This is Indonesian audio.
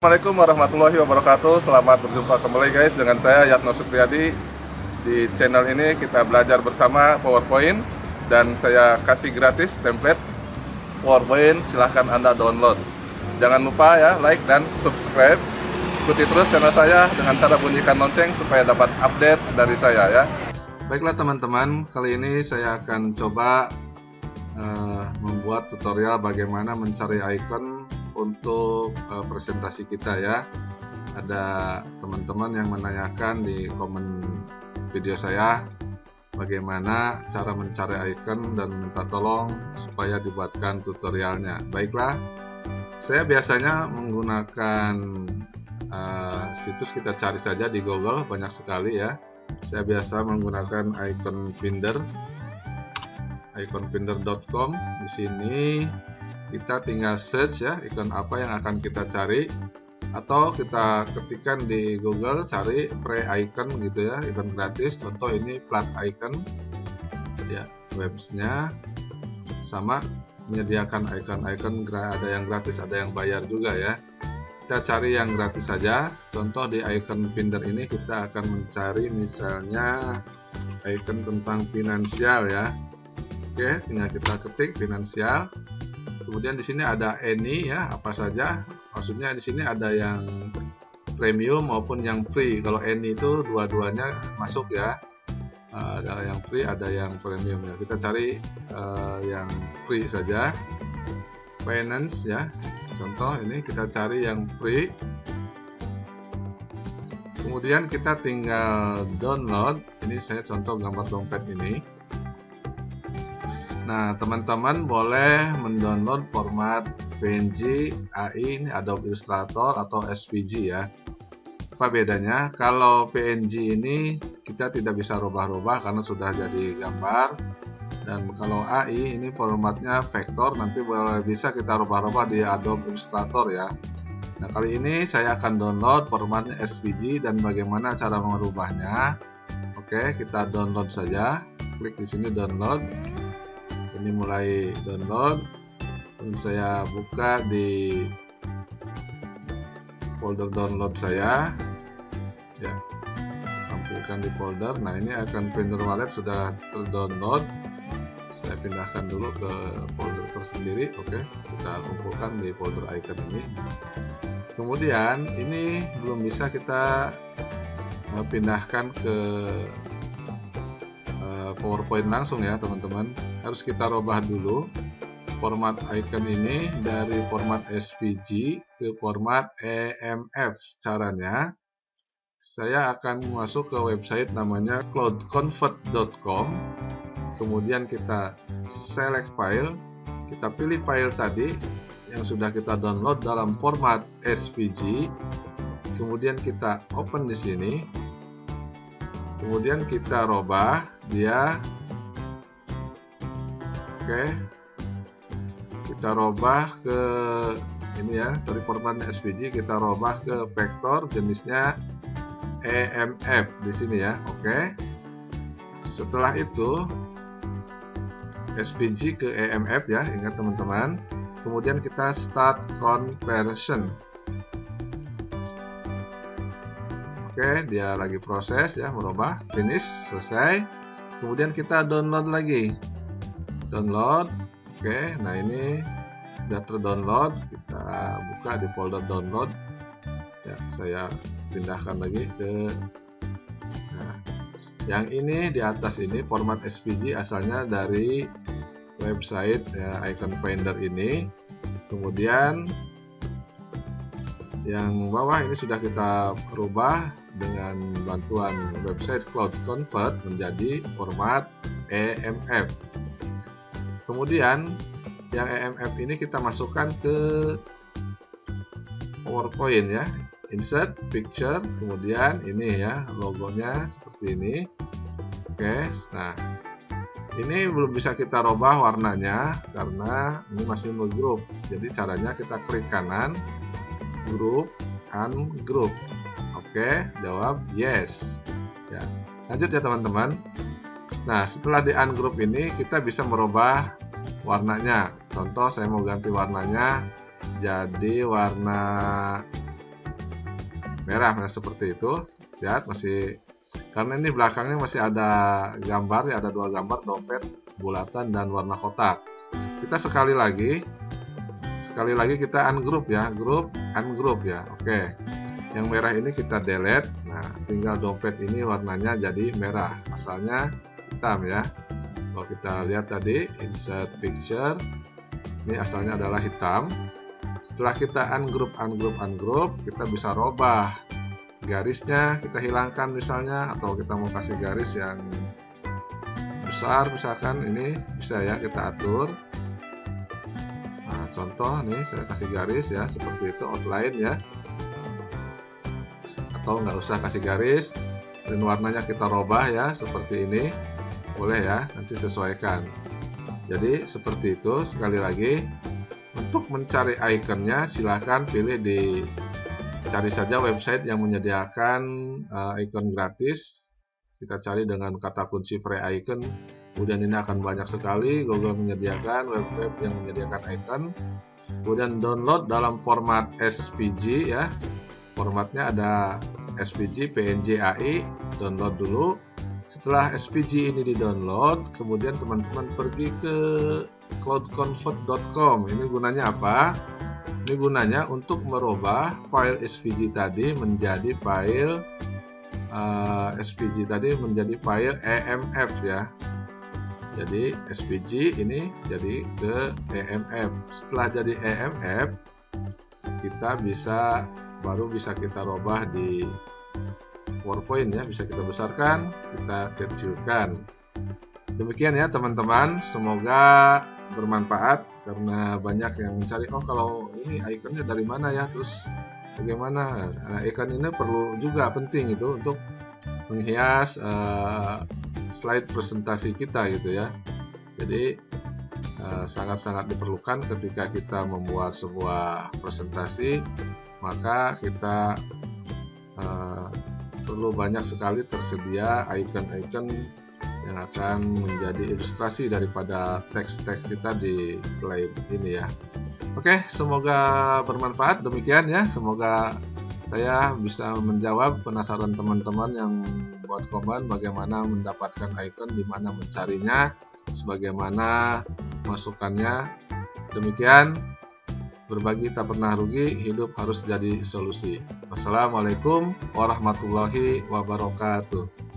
Assalamualaikum warahmatullahi wabarakatuh. Selamat berjumpa kembali guys dengan saya Yatno Supriyadi. Di channel ini kita belajar bersama PowerPoint dan saya kasih gratis template PowerPoint, silahkan Anda download. Jangan lupa ya like dan subscribe. Ikuti terus channel saya dengan cara bunyikan lonceng supaya dapat update dari saya ya. Baiklah teman-teman, kali ini saya akan coba membuat tutorial bagaimana mencari icon untuk presentasi kita ya. Ada teman-teman yang menanyakan di komen video saya bagaimana cara mencari icon dan minta tolong supaya dibuatkan tutorialnya. Baiklah, saya biasanya menggunakan situs, kita cari saja di Google, banyak sekali ya. Saya biasa menggunakan icon finder, iconfinder.com. Di sini kita tinggal search ya, ikon apa yang akan kita cari, atau kita ketikkan di Google cari free icon gitu ya, ikon gratis. Contoh ini flat icon ya, websnya sama menyediakan icon-icon, ada yang gratis ada yang bayar juga ya. Kita cari yang gratis saja. Contoh di icon finder ini kita akan mencari misalnya icon tentang finansial ya. Oke, tinggal kita ketik finansial. Kemudian di sini ada any ya, apa saja. Maksudnya di sini ada yang premium maupun yang free. Kalau any itu dua-duanya masuk ya. Ada yang free, ada yang premium ya. Kita cari yang free saja. Finance ya. Contoh ini kita cari yang free. Kemudian kita tinggal download. Ini saya contoh gambar dompet ini. Nah, teman-teman boleh mendownload format PNG, AI, Adobe Illustrator atau SVG ya. Apa bedanya? Kalau PNG ini kita tidak bisa rubah-rubah karena sudah jadi gambar. Dan kalau AI ini formatnya vektor, nanti bisa kita rubah-rubah di Adobe Illustrator ya. Nah, kali ini saya akan download formatnya SVG dan bagaimana cara merubahnya. Oke, kita download saja. Klik di sini download. Ini mulai download. Saya buka di folder download saya ya, tampilkan di folder. Nah, ini akan Finder Wallet sudah terdownload. Saya pindahkan dulu ke folder tersendiri. Oke, kita kumpulkan di folder icon ini. Kemudian ini belum bisa kita pindahkan ke PowerPoint langsung ya teman-teman, harus kita rubah dulu format icon ini dari format SVG ke format EMF. Caranya saya akan masuk ke website namanya cloudconvert.com, kemudian kita select file, kita pilih file tadi yang sudah kita download dalam format SVG, kemudian kita open di sini. Kemudian kita robah dia. Oke. Kita robah ke ini ya, dari formatnya SVG kita robah ke vektor, jenisnya EMF di sini ya. Oke. Setelah itu SVG ke EMF ya, ingat teman-teman. Kemudian kita start conversion. Oke, dia lagi proses ya, merubah, finish, selesai. Kemudian kita download lagi. Download. Oke, nah ini sudah terdownload. Kita buka di folder download. Ya, saya pindahkan lagi ke nah, yang ini di atas ini format SVG asalnya dari website ya, icon finder ini. Kemudian yang bawah ini sudah kita rubah dengan bantuan website Cloud Convert menjadi format EMF. Kemudian yang EMF ini kita masukkan ke PowerPoint ya, insert picture, kemudian ini ya logonya seperti ini. Oke, nah ini belum bisa kita rubah warnanya karena ini masih menggroup. Jadi caranya kita klik kanan, group, ungroup. Oke, jawab yes ya. Lanjut ya teman-teman. Nah, setelah di ungroup ini kita bisa merubah warnanya. Contoh saya mau ganti warnanya jadi warna merah. Nah, seperti itu. Lihat masih, karena ini belakangnya masih ada gambar ya, ada 2 gambar, dompet bulatan dan warna kotak. Kita sekali lagi kita ungroup ya, ungroup ya. Oke, yang merah ini kita delete. Nah, tinggal dompet ini warnanya jadi merah, asalnya hitam ya. Kalau kita lihat tadi insert picture, ini asalnya adalah hitam. Setelah kita ungroup, kita bisa robah garisnya, kita hilangkan misalnya, atau kita mau kasih garis yang besar misalkan, ini bisa ya kita atur. Nah, contoh nih saya kasih garis ya seperti itu, outline ya, atau nggak usah kasih garis, dan warnanya kita robah ya seperti ini, boleh ya, nanti sesuaikan. Jadi seperti itu. Sekali lagi, untuk mencari ikonnya silahkan pilih cari saja website yang menyediakan icon gratis. Kita cari dengan kata kunci free icon, kemudian ini akan banyak sekali. Google menyediakan web-web yang menyediakan icon. Kemudian download dalam format SVG ya, formatnya ada SVG, PNG, AI. Download dulu. Setelah SVG ini di download, kemudian teman-teman pergi ke cloudconvert.com. Ini gunanya apa? Ini gunanya untuk merubah file SVG tadi menjadi file EMF ya. Jadi SVG ini jadi ke EMF. Setelah jadi EMF, kita baru bisa kita robah di PowerPoint ya, bisa kita besarkan, kita kecilkan. Demikian ya teman-teman, semoga bermanfaat, karena banyak yang mencari, oh kalau ini ikonnya dari mana ya, terus bagaimana. Nah, icon ini perlu juga, penting itu untuk menghias slide presentasi kita gitu ya. Jadi sangat-sangat diperlukan ketika kita membuat sebuah presentasi, maka kita perlu banyak sekali tersedia icon-icon yang akan menjadi ilustrasi daripada teks-teks kita di slide ini ya. Oke, semoga bermanfaat. Demikian ya, semoga saya bisa menjawab penasaran teman-teman yang buat komen bagaimana mendapatkan icon, di mana mencarinya, sebagaimana masukannya. Demikian, berbagi tak pernah rugi, hidup harus jadi solusi. Wassalamualaikum warahmatullahi wabarakatuh.